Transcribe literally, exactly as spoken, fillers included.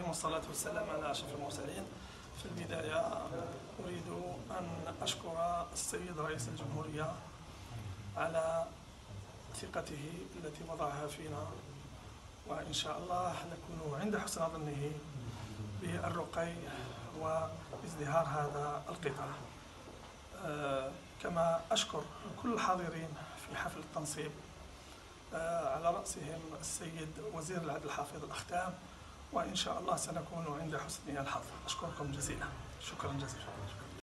والصلاة والسلام على أشرف المرسلين. في البداية أريد أن أشكر السيد رئيس الجمهورية على ثقته التي وضعها فينا، وإن شاء الله نكون عند حسن ظنه بالرقي وازدهار هذا القطاع. آه كما أشكر كل الحاضرين في حفل التنصيب، آه على رأسهم السيد وزير العدل الحافظ الأختام، وإن شاء الله سنكون عند حسن الحظ. أشكركم جزيلا، شكرا جزيلا.